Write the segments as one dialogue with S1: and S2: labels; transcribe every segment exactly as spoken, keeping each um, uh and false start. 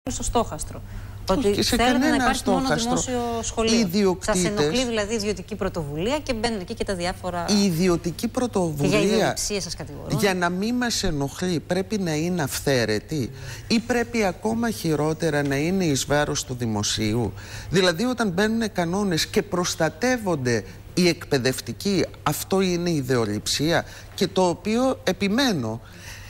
S1: στο στόχαστρο. Ότι θέλετε να υπάρχει μόνο δημόσιο σχολείο. Σας ενοχλεί δηλαδή η ιδιωτική πρωτοβουλία και μπαίνουν εκεί και τα διάφορα.
S2: Η ιδιωτική πρωτοβουλία.
S1: Και για ιδιοκτησία σας κατηγορώ.
S2: Για να μην μας ενοχλεί, πρέπει να είναι αυθαίρετη ή πρέπει ακόμα χειρότερα να είναι εις βάρος του δημοσίου. Δηλαδή, όταν μπαίνουν κανόνες και προστατεύονται οι εκπαιδευτικοί, αυτό είναι ιδεολειψία, και το οποίο επιμένω.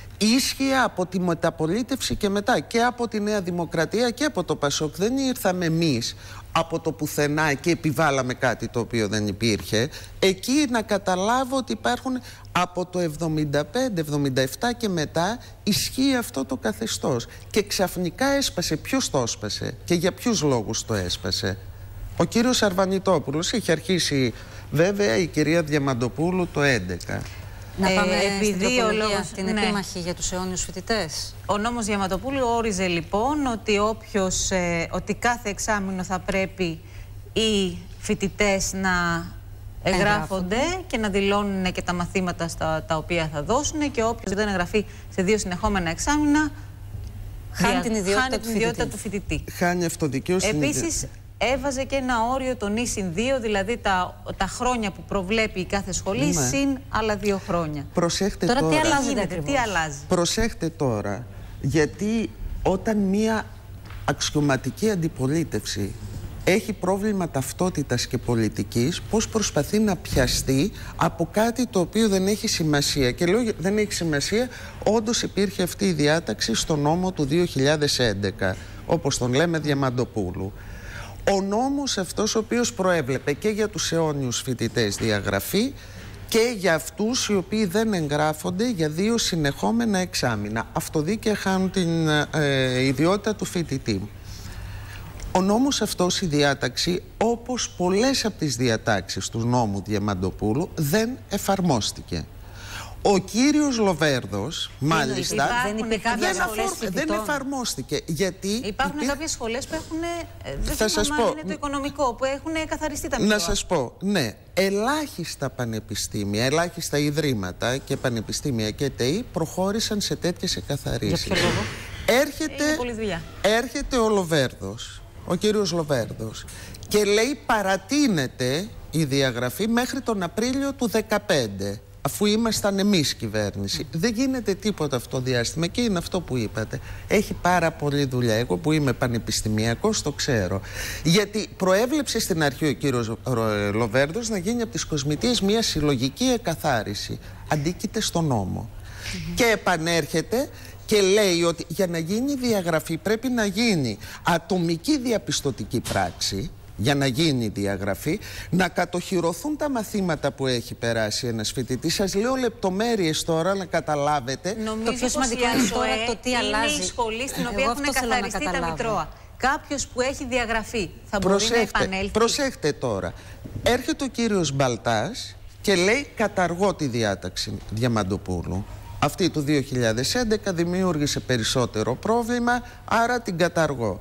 S2: Ίσχυε από τη μεταπολίτευση και μετά και από τη Νέα Δημοκρατία και από το Πασόκ. Δεν ήρθαμε εμείς από το πουθενά και επιβάλαμε κάτι το οποίο δεν υπήρχε. Εκεί να καταλάβω ότι υπάρχουν από το εβδομήντα πέντε εβδομήντα επτά και μετά ισχύει αυτό το καθεστώς. Και ξαφνικά έσπασε. Ποιος το έσπασε και για ποιους λόγους το έσπασε? Ο κύριος Αρβανιτόπουλος. Είχε αρχίσει βέβαια η κυρία Διαμαντοπούλου το έντεκα.
S1: Να πάμε ε, επειδή
S3: ο λόγος,
S1: στην
S3: ναι.
S1: επίμαχη για τους αιώνιους φοιτητές.
S3: Ο νόμος Διαμαντοπούλου όριζε λοιπόν ότι, όποιος, ε, ότι κάθε εξάμηνο θα πρέπει οι φοιτητές να εγγράφονται
S1: Εγγράφονται.
S3: και να δηλώνουν και τα μαθήματα στα, τα οποία θα δώσουν, και όποιος δεν εγγραφεί σε δύο συνεχόμενα εξάμηνα
S1: χάνει την ιδιότητα,
S3: χάνει
S1: του,
S3: την ιδιότητα
S1: φοιτητή.
S3: του φοιτητή.
S2: Χάνει αυτοδικαίωση.
S3: Επίσης, έβαζε και ένα όριο των ίσιν δύο, δηλαδή τα, τα χρόνια που προβλέπει η κάθε σχολή, ναι, συν άλλα δύο χρόνια.
S2: Προσέχτε
S1: τώρα.
S2: Τώρα
S1: τι αλλάζει,
S3: τι αλλάζει.
S2: Προσέχτε τώρα, γιατί όταν μία αξιωματική αντιπολίτευση έχει πρόβλημα ταυτότητας και πολιτικής, πώς προσπαθεί να πιαστεί από κάτι το οποίο δεν έχει σημασία. Και λέω δεν έχει σημασία, όντως υπήρχε αυτή η διάταξη στο νόμο του δύο χιλιάδες έντεκα, όπως τον λέμε Διαμαντοπούλου. Ο νόμος αυτός ο οποίος προέβλεπε και για τους αιώνιους φοιτητές διαγραφή και για αυτούς οι οποίοι δεν εγγράφονται για δύο συνεχόμενα εξάμηνα. Αυτοδίκαια χάνουν την ε, ιδιότητα του φοιτητή. Ο νόμος αυτός, η διάταξη, όπως πολλές από τις διατάξεις του νόμου Διαμαντοπούλου, δεν εφαρμόστηκε. Ο κύριος Λοβέρδος, μάλιστα,
S3: δεν,
S1: δεν,
S3: δεν,
S2: δεν εφαρμόστηκε. Γιατί
S3: υπάρχουν
S2: υπήρ...
S3: κάποιες σχολές που έχουν, δεν
S2: θα σας πω,
S3: είναι το οικονομικό, που έχουν καθαριστεί τα μητρώα.
S2: Να σας πω, ναι, ελάχιστα πανεπιστήμια, ελάχιστα ιδρύματα και πανεπιστήμια και ΤΕΗ προχώρησαν σε τέτοιες εκαθαρίσεις.
S1: Για ποιο λόγο?
S2: Έρχεται,
S3: πολλή δουλειά.
S2: έρχεται ο Λοβέρδος, ο κύριος Λοβέρδος, και λέει παρατείνεται η διαγραφή μέχρι τον Απρίλιο του δεκαπέντε. Αφού ήμασταν εμείς κυβέρνηση. Mm. Δεν γίνεται τίποτα αυτό το διάστημα, και είναι αυτό που είπατε. Έχει πάρα πολλή δουλειά. Εγώ που είμαι πανεπιστημιακός το ξέρω. Γιατί προέβλεψε στην αρχή ο κύριος Λοβέρδος να γίνει από τις κοσμητείες μια συλλογική εκαθάριση. Αντίκειται στον νόμο. Mm-hmm. Και επανέρχεται και λέει ότι για να γίνει διαγραφή πρέπει να γίνει ατομική διαπιστωτική πράξη. Για να γίνει η διαγραφή, να κατοχυρωθούν τα μαθήματα που έχει περάσει ένας φοιτητής. Σας λέω λεπτομέρειες τώρα να καταλάβετε.
S3: Νομίζω
S1: το πιο σημαντικό είναι τώρα το τι αλλάζει.
S3: Είναι η σχολή στην οποία έχουν καθαριστεί τα μητρώα. Κάποιος που έχει διαγραφεί θα μπορεί
S2: προσέχτε,
S3: να επανέλθει.
S2: Προσέχτε τώρα. Έρχεται ο κύριος Μπαλτάς και λέει καταργώ τη διάταξη Διαμαντοπούλου. Αυτή του δύο χιλιάδες έντεκα δημιούργησε περισσότερο πρόβλημα, άρα την καταργώ.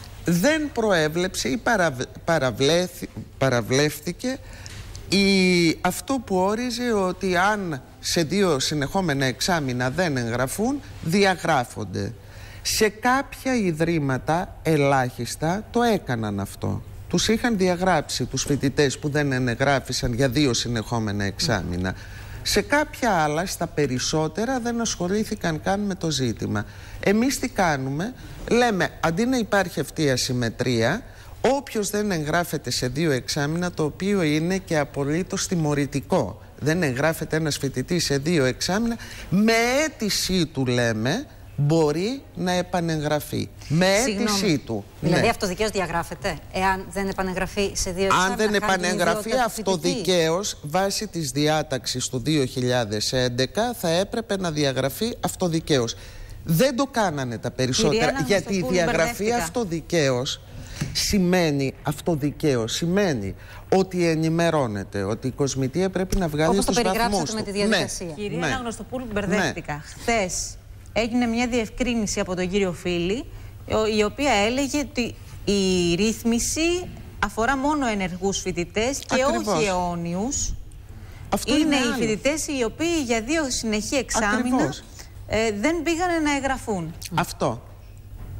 S2: Δεν προέβλεψε ή παραβλέφθη, παραβλέφθηκε η, αυτό που όριζε ότι αν σε δύο συνεχόμενα εξάμηνα δεν εγγραφούν, διαγράφονται. Σε κάποια ιδρύματα ελάχιστα το έκαναν αυτό. Τους είχαν διαγράψει τους φοιτητές που δεν εγγράφησαν για δύο συνεχόμενα εξάμηνα. Mm. Σε κάποια άλλα, στα περισσότερα, δεν ασχολήθηκαν καν με το ζήτημα. Εμείς τι κάνουμε? Λέμε, αντί να υπάρχει αυτή η ασυμμετρία, όποιος δεν εγγράφεται σε δύο εξάμηνα, το οποίο είναι και απολύτως τιμωρητικό, δεν εγγράφεται ένας φοιτητής σε δύο εξάμηνα, με αίτησή του λέμε, μπορεί να επανεγγραφεί. Με αίτησή του.
S1: Δηλαδή
S2: ναι.
S1: αυτοδικαίως διαγράφεται, εάν δεν επανεγγραφεί σε δύο εξάμηνα?
S2: Αν δεν επανεγγραφεί αυτοδικαίως, βάσει της διάταξης του δύο χιλιάδες έντεκα, θα έπρεπε να διαγραφεί αυτοδικαίως. Δεν το κάνανε τα περισσότερα,
S3: Κυρία,
S2: γιατί η διαγραφή αυτοδικαίως σημαίνει, αυτοδικαίως σημαίνει ότι ενημερώνεται, ότι η κοσμητεία πρέπει να βγάλει τους βαθμούς του.
S1: Όπως το περιγράψατε με τη διαδικασία.
S3: Ναι. Κυρία
S2: ναι.
S3: Αναγνωστοπούλου, μπερδεύτηκα. Ναι. Χθες έγινε μια διευκρίνηση από τον κύριο Φίλη, η οποία έλεγε ότι η ρύθμιση αφορά μόνο ενεργούς φοιτητές και
S2: Ακριβώς.
S3: όχι αιώνιους.
S2: Αυτό
S3: είναι
S2: είναι
S3: οι
S2: άλλο.
S3: φοιτητές οι οποίοι για δύο συνεχή εξάμηνα ε, δεν πήγανε να εγγραφούν.
S2: Αυτό.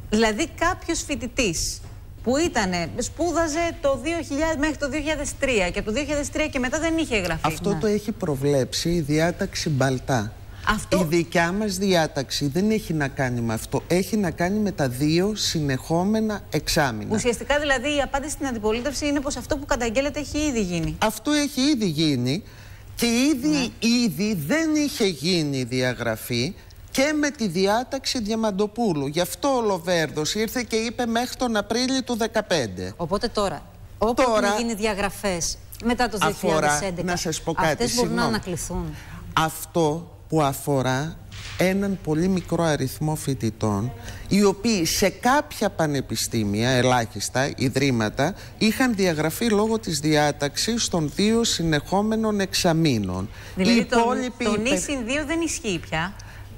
S3: Δηλαδή κάποιος φοιτητής που ήτανε, σπούδαζε το δύο χιλιάδες μέχρι το δύο χιλιάδες τρία και από το δύο χιλιάδες τρία και μετά δεν είχε εγγραφεί.
S2: Αυτό ναι. το έχει προβλέψει η διάταξη Μπαλτά. Αυτό... Η δικιά μας διάταξη δεν έχει να κάνει με αυτό. Έχει να κάνει με τα δύο συνεχόμενα εξάμηνα.
S3: Ουσιαστικά δηλαδή η απάντηση στην αντιπολίτευση είναι πως αυτό που καταγγέλλεται έχει ήδη γίνει.
S2: Αυτό έχει ήδη γίνει και ήδη, ναι. ήδη δεν είχε γίνει διαγραφή και με τη διάταξη Διαμαντοπούλου. Γι' αυτό ο Λοβέρδος ήρθε και είπε μέχρι τον Απρίλιο του δύο χιλιάδες δεκαπέντε.
S1: Οπότε τώρα, όπου τώρα, έχουν γίνει διαγραφές μετά το δύο χιλιάδες έντεκα, αφορά,
S2: να σας πω κάτι,
S1: αυτές μπορούν να ανακληθούν.
S2: Αυτό που αφορά έναν πολύ μικρό αριθμό φοιτητών, οι οποίοι σε κάποια πανεπιστήμια, ελάχιστα ιδρύματα, είχαν διαγραφεί λόγω της διάταξης των δύο συνεχόμενων εξαμήνων.
S3: Δηλαδή το, το νησιν δύο δεν ισχύει πια.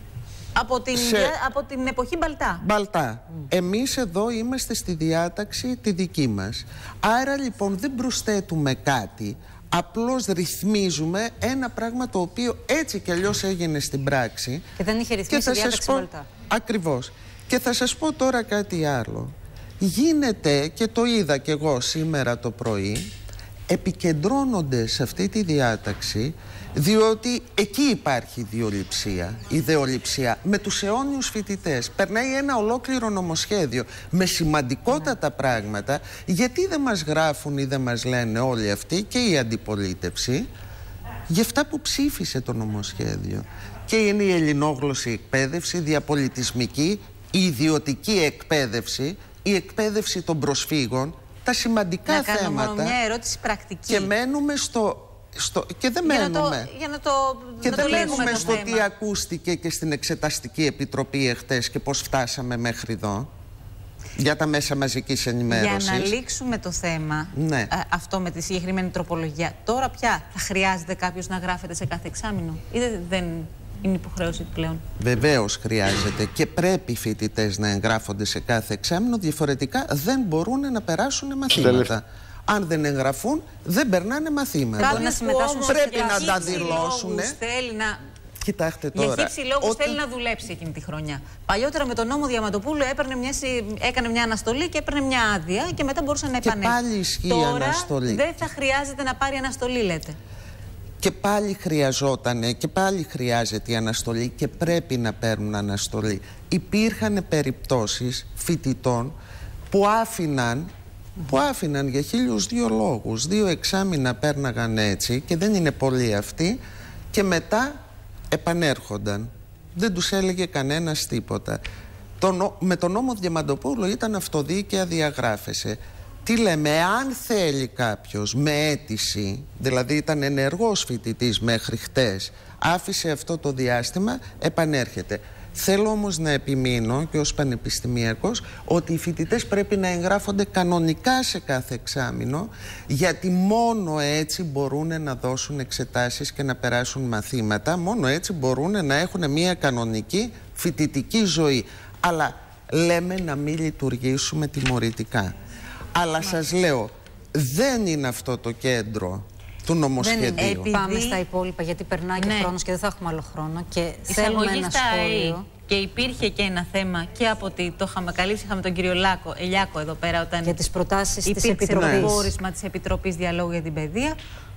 S3: Από την, σε... από την εποχή Μπαλτά.
S2: Μπαλτά. Mm. Εμείς εδώ είμαστε στη διάταξη τη δική μας. Άρα λοιπόν δεν προσθέτουμε κάτι. Απλώς ρυθμίζουμε ένα πράγμα το οποίο έτσι κι αλλιώς έγινε στην πράξη.
S1: Και δεν είχε ρυθμίσει η διάταξη Μπαλτά.
S2: Ακριβώς. Και θα σας πω τώρα κάτι άλλο. Γίνεται, και το είδα κι εγώ σήμερα το πρωί, επικεντρώνονται σε αυτή τη διάταξη, διότι εκεί υπάρχει ιδεολειψία, ιδεολειψία με τους αιώνιους φοιτητές. Περνάει ένα ολόκληρο νομοσχέδιο με σημαντικότατα ναι. πράγματα. Γιατί δεν μας γράφουν ή δεν μας λένε όλοι αυτοί και η αντιπολίτευση για αυτά που ψήφισε το νομοσχέδιο? Και είναι η ελληνόγλωση εκπαίδευση, η διαπολιτισμική, η ιδιωτική εκπαίδευση, η εκπαίδευση των προσφύγων, τα σημαντικά
S3: να
S2: θέματα.
S3: Να κάνω μόνο μια ερώτηση πρακτική.
S2: Και μένουμε στο... Στο... Και δεν
S3: για
S2: μένουμε.
S3: Να το, για να το,
S2: και
S3: να
S2: δεν
S3: το
S2: μένουμε στο
S3: θέμα.
S2: τι ακούστηκε και στην Εξεταστική Επιτροπή εχθές και πώς φτάσαμε μέχρι εδώ. Για τα μέσα μαζικής ενημέρωσης.
S3: Για να λήξουμε το θέμα,
S2: ναι.
S3: α, αυτό με τη συγκεκριμένη τροπολογία, τώρα πια θα χρειάζεται κάποιος να γράφεται σε κάθε εξάμηνο ή δεν, δεν είναι υποχρέωση πλέον?
S2: Βεβαίως χρειάζεται και πρέπει οι φοιτητές να εγγράφονται σε κάθε εξάμηνο, διαφορετικά δεν μπορούν να περάσουν μαθήματα. Αν δεν εγγραφούν, δεν περνάνε μαθήματα.
S3: Κάποιος που όμως
S2: πρέπει
S3: για
S2: να τα δηλώσουν.
S3: Θέλει να...
S2: Κοιτάξτε τώρα.
S3: Για χύψη λόγους
S2: ότι...
S3: θέλει να δουλέψει εκείνη τη χρονιά. Παλιότερα με τον νόμο Διαμαντοπούλου έπαιρνε μια, έκανε μια αναστολή και έπαιρνε μια άδεια και μετά μπορούσε να επανέλθει.
S2: Και πάλι ισχύει
S3: τώρα
S2: αναστολή.
S3: Δεν θα χρειάζεται να πάρει αναστολή, λέτε?
S2: Και πάλι χρειαζότανε και πάλι χρειάζεται η αναστολή και πρέπει να παίρνουν αναστολή. Υπήρχαν περιπτώσεις φοιτητών που άφηναν που άφηναν για χίλιους δύο λόγους. Δύο εξάμηνα πέρναγαν έτσι και δεν είναι πολλοί αυτοί και μετά επανέρχονταν. Δεν τους έλεγε κανένας τίποτα. Το, με τον νόμο Διαμαντοπούλου ήταν αυτοδίκαια διαγράφεσαι. Τι λέμε, αν θέλει κάποιος με αίτηση, δηλαδή ήταν ενεργός φοιτητής μέχρι χτες, άφησε αυτό το διάστημα, επανέρχεται. Θέλω όμως να επιμείνω και ως πανεπιστημιακός ότι οι φοιτητές πρέπει να εγγράφονται κανονικά σε κάθε εξάμηνο, γιατί μόνο έτσι μπορούν να δώσουν εξετάσεις και να περάσουν μαθήματα, μόνο έτσι μπορούν να έχουν μια κανονική φοιτητική ζωή. Αλλά λέμε να μην λειτουργήσουμε τιμωρητικά. Αλλά σας λέω, δεν είναι αυτό το κέντρο του νομοσχεδίου.
S1: Επειδή... Πάμε στα υπόλοιπα, γιατί περνάει και ναι. χρόνος και δεν θα έχουμε άλλο χρόνο. Και θέλουμε ένα σχόλιο.
S3: Και υπήρχε και ένα θέμα και από ότι το είχαμε καλύψει, είχαμε τον κύριο Λάκο, Ελιάκο εδώ πέρα, όταν
S1: για τις προτάσεις της Επιτροπής.
S3: Υπήρξε το πόρισμα της Επιτροπής Διαλόγου για την Παιδεία,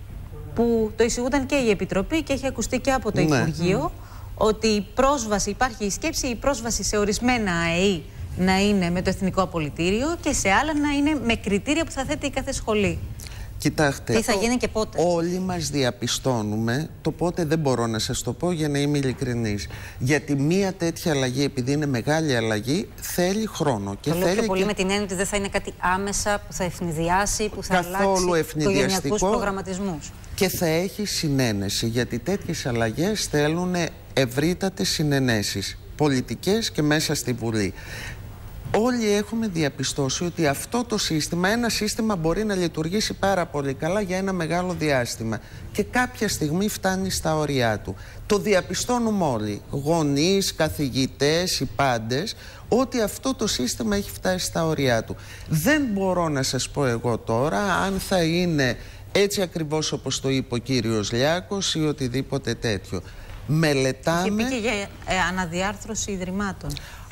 S3: που το εισηγούταν και η Επιτροπή και έχει ακουστεί και από το ναι. Υπουργείο, mm. ότι η πρόσβαση, υπάρχει η σκέψη, η πρόσβαση σε ορισμένα ΑΕΗ να είναι με το Εθνικό Απολυτήριο και σε άλλα να είναι με κριτήρια που θα θέτει η κάθε σχολή.
S2: Κοιτάξτε,
S1: τι θα γίνει και πότε?
S2: Όλοι μας διαπιστώνουμε, το πότε δεν μπορώ να σας το πω για να είμαι ειλικρινής. Γιατί μία τέτοια αλλαγή, επειδή είναι μεγάλη αλλαγή, θέλει χρόνο. Και
S1: το
S2: θέλει
S1: λέω πιο πολύ
S2: και...
S1: με την έννοια ότι δεν θα είναι κάτι άμεσα που θα ευνηδιάσει, που θα
S2: καθόλου
S1: αλλάξει οικογενειακούς προγραμματισμούς.
S2: Και θα έχει συνένεση, γιατί τέτοιες αλλαγές θέλουν ευρύτατες συνενέσεις, πολιτικές και μέσα στη Βουλή. Όλοι έχουμε διαπιστώσει ότι αυτό το σύστημα, ένα σύστημα μπορεί να λειτουργήσει πάρα πολύ καλά για ένα μεγάλο διάστημα και κάποια στιγμή φτάνει στα όρια του. Το διαπιστώνουμε όλοι, γονείς, καθηγητές, οι πάντες, ότι αυτό το σύστημα έχει φτάσει στα όρια του. Δεν μπορώ να σας πω εγώ τώρα αν θα είναι έτσι ακριβώς όπως το είπε ο κύριος Λιάκος ή οτιδήποτε τέτοιο. Μελετάμε...
S3: Και πήγε για ε, αναδιάρθρωση ιδρυμάτων.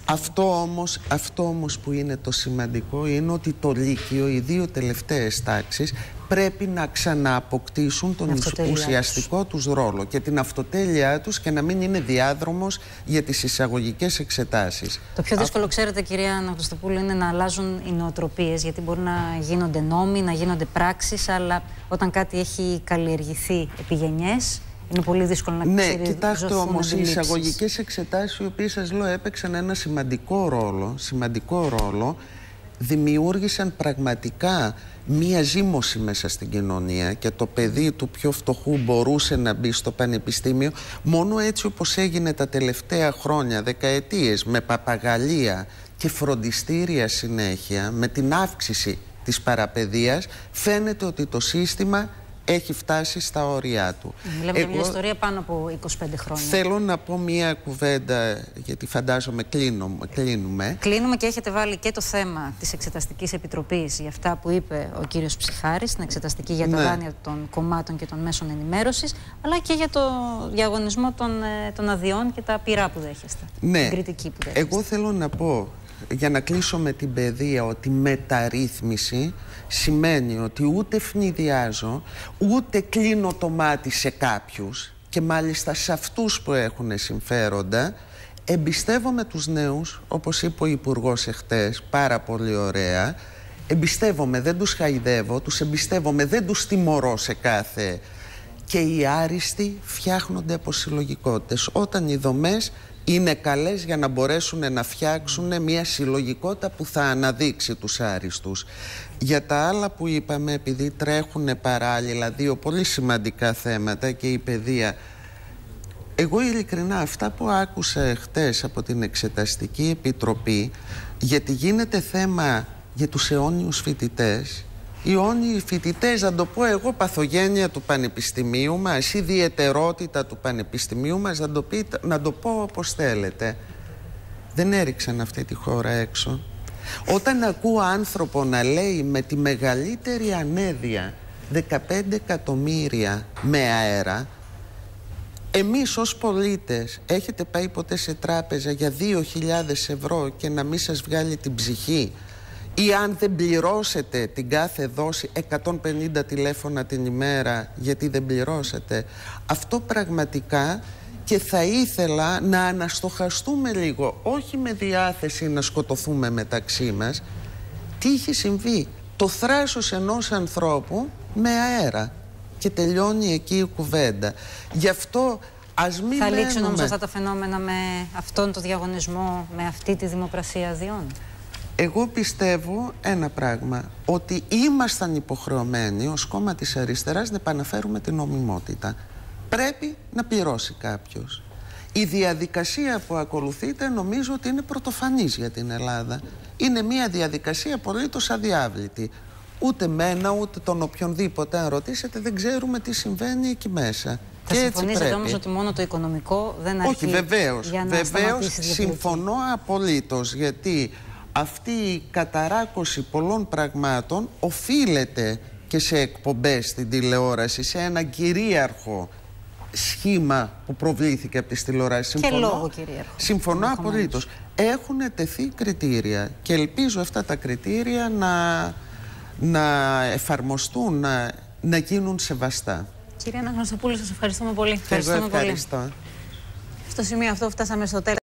S2: Αυτό όμως, αυτό όμως που είναι το σημαντικό είναι ότι το Λύκειο, οι δύο τελευταίες τάξεις, πρέπει να ξανααποκτήσουν τον ουσιαστικό τους ρόλο και την αυτοτέλειά τους και να μην είναι διάδρομος για τις εισαγωγικές εξετάσεις.
S1: Το πιο δύσκολο, Αυτό... ξέρετε, κυρία Αναγνωστοπούλου, είναι να αλλάζουν οι νοοτροπίες, γιατί μπορεί να γίνονται νόμοι, να γίνονται πράξεις, αλλά όταν κάτι έχει καλλιεργηθεί επί γενιές, είναι πολύ δύσκολο να
S2: ναι, κοιτάξτε όμως, οι εισαγωγικές εξετάσεις, οι οποίες σας λέω έπαιξαν ένα σημαντικό ρόλο, σημαντικό ρόλο, δημιούργησαν πραγματικά μία ζήμωση μέσα στην κοινωνία και το παιδί του πιο φτωχού μπορούσε να μπει στο πανεπιστήμιο μόνο έτσι όπως έγινε τα τελευταία χρόνια, δεκαετίες, με παπαγαλία και φροντιστήρια συνέχεια, με την αύξηση της παραπαιδείας, φαίνεται ότι το σύστημα έχει φτάσει στα όρια του.
S1: Μιλάμε για μια ιστορία πάνω από είκοσι πέντε χρόνια.
S2: Θέλω να πω μια κουβέντα, γιατί φαντάζομαι κλείνουμε. Κλείνουμε,
S1: κλείνουμε και έχετε βάλει και το θέμα της Εξεταστικής Επιτροπής για αυτά που είπε ο κύριος Ψιχάρης, την εξεταστική για τα ναι. δάνεια των κομμάτων και των μέσων ενημέρωσης, αλλά και για το διαγωνισμό των, των αδειών και τα πειρά που δέχεστε.
S2: Ναι.
S1: Την κριτική που δέχεστε.
S2: Εγώ θέλω να πω, για να κλείσω με την παιδεία, ότι μεταρρύθμιση σημαίνει ότι ούτε φνηδιάζω, ούτε κλείνω το μάτι σε κάποιους και μάλιστα σε αυτούς που έχουν συμφέροντα. Εμπιστεύομαι τους νέους, όπως είπε ο Υπουργός εχθές, πάρα πολύ ωραία. Εμπιστεύομαι, δεν τους χαϊδεύω, τους εμπιστεύομαι, δεν τους τιμωρώ σε κάθε... Και οι άριστοι φτιάχνονται από συλλογικότητες. Όταν οι δομές είναι καλές για να μπορέσουν να φτιάξουν μια συλλογικότητα που θα αναδείξει τους άριστους. Για τα άλλα που είπαμε, επειδή τρέχουν παράλληλα δύο πολύ σημαντικά θέματα και η παιδεία, εγώ ειλικρινά αυτά που άκουσα χτες από την Εξεταστική Επιτροπή, γιατί γίνεται θέμα για τους αιώνιους φοιτητές, οι αιώνιοι φοιτητές, να το πω εγώ, παθογένεια του πανεπιστημίου μας, ιδιαιτερότητα του πανεπιστημίου μας, να το, πείτε, να το πω όπως θέλετε, δεν έριξαν αυτή τη χώρα έξω. Όταν ακούω άνθρωπο να λέει με τη μεγαλύτερη ανέδεια δεκαπέντε εκατομμύρια με αέρα, εμείς ως πολίτες έχετε πάει ποτέ σε τράπεζα για δύο χιλιάδες ευρώ και να μην σας βγάλει την ψυχή? Ή αν δεν πληρώσετε την κάθε δόση εκατόν πενήντα τηλέφωνα την ημέρα γιατί δεν πληρώσετε? Αυτό πραγματικά, και θα ήθελα να αναστοχαστούμε λίγο, όχι με διάθεση να σκοτωθούμε μεταξύ μας, τι έχει συμβεί. Το θράσος ενός ανθρώπου με αέρα και τελειώνει εκεί η κουβέντα. Γι' αυτό ας μην
S1: Θα
S2: μένουμε...
S1: λήξουν όμως αυτά τα φαινόμενα με αυτόν τον διαγωνισμό, με αυτή τη δημοπρασία αδειών?
S2: Εγώ πιστεύω ένα πράγμα, ότι ήμασταν υποχρεωμένοι ως κόμμα της αριστεράς να επαναφέρουμε την νομιμότητα. Πρέπει να πληρώσει κάποιος. Η διαδικασία που ακολουθείται νομίζω ότι είναι πρωτοφανής για την Ελλάδα. Είναι μια διαδικασία απολύτως αδιάβλητη. Ούτε μένα, ούτε τον οποιονδήποτε, αν ρωτήσετε, δεν ξέρουμε τι συμβαίνει εκεί μέσα.
S1: Θα συμφωνήσετε όμως ότι μόνο το οικονομικό δεν αρκεί?
S2: Όχι, βεβαίως.
S1: Για να
S2: βεβαίως συμφωνώ απολύτως, γιατί αυτή η καταράκωση πολλών πραγμάτων οφείλεται και σε εκπομπές στην τηλεόραση, σε ένα κυρίαρχο σχήμα που προβλήθηκε από τις τηλεοράσεις.
S1: Και συμφωνώ, λόγω κυρίαρχο.
S2: Συμφωνώ απολύτως. Έχουν τεθεί κριτήρια και ελπίζω αυτά τα κριτήρια να, να εφαρμοστούν, να, να γίνουν σεβαστά.
S1: Κυρία Αναγνωστοπούλου, σας ευχαριστούμε πολύ.
S2: Εγώ ευχαριστώ.
S1: Πολύ. Στο σημείο αυτό φτάσαμε στο τέλος.